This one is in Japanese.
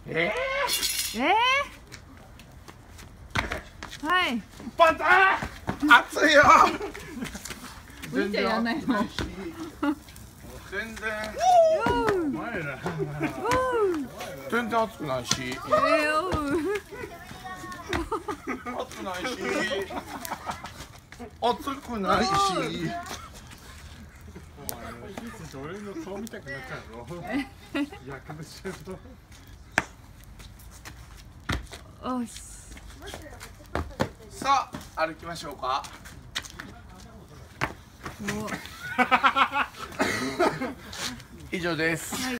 はい。 バター熱いよ。 浮いちゃやんないの。 全然全然熱くないし、熱くないし、熱くないし。 俺の顔見たくなっちゃうぞ。役でしょ。 おし。 さあ歩きましょうか。以上です。